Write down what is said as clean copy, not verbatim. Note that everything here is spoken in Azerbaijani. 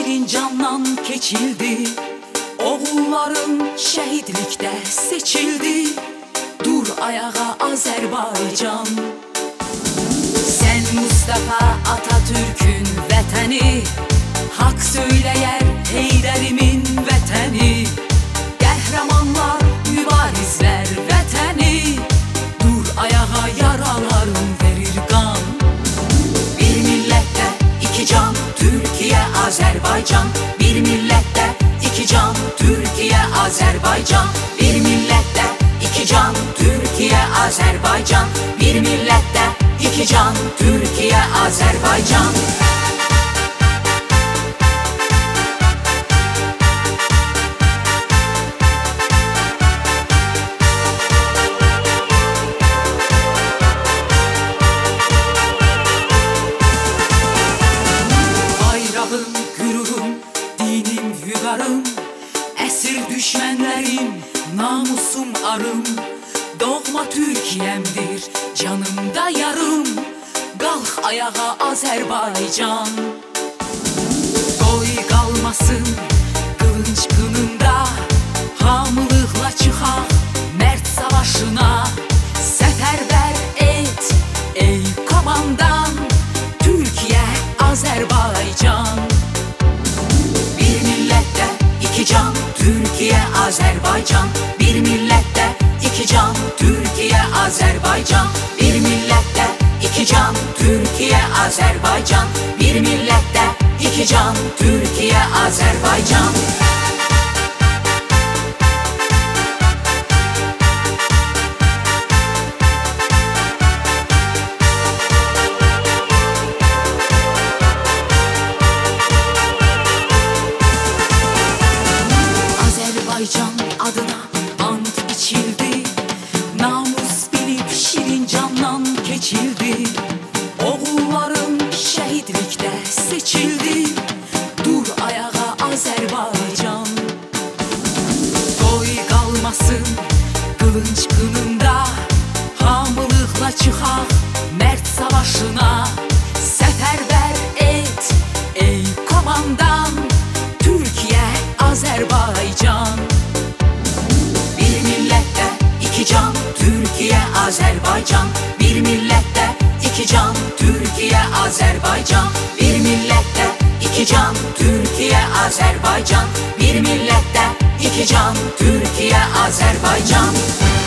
şirin candan keçildi. Oğulların şəhidlikdə seçildi. Dur ayağa Azərbaycan. Sən Mustafa Atatürk'ün vətəni, haqq söyləyər Heydərimin vətəni. Qəhrəmanlar, mübarizlər vətəni. Dur ayağa yaralarım verir qan. Bir millətdə iki can, Türkiyə, Azərbaycan. Bir millətdə iki can, Türkiyə, Azərbaycan. Bir millətdə iki can, Türkiyə, Azərbaycan. Bir millətdə iki can, Türkiyə, Azərbaycan. Bayrağım, qürurum, dinim, vüqarım, əsir düşmənlərim, namusum, arım. Doğma Türkiyəmdir, canımda yarım. Qalx ayağa Azərbaycan. Qoy qalmasın qılınc qınında, hamılıqla çıxaq mərd savaşına. Səfərbər et ey komandan, Türkiyə, Azərbaycan. Bir millətdə iki can, Türkiyə, Azərbaycan. Bir millətdə iki can, Türkiyə, Azərbaycan. Bir millətdə iki can, Türkiyə, Azərbaycan. Bir millətdə iki can, Türkiyə, Azərbaycan. Azərbaycan adına ant içildi. Namus bilib şirin candan keçildi. Oğulların şəhidlikdə seçildi. Dur ayağa Azərbaycan. Qoy qalmasın qılınc qınında, hamılıqla çıxaq mərd savaşına. Səfərbər et ey komandan, Türkiyə, Azərbaycan. Bir millətdə iki can, Türkiyə, Azərbaycan. Bir millətdə iki can, Türkiyə, Azərbaycan. Bir millətdə iki can, Türkiyə, Azərbaycan. Bir millətdə iki can, Türkiyə, Azərbaycan.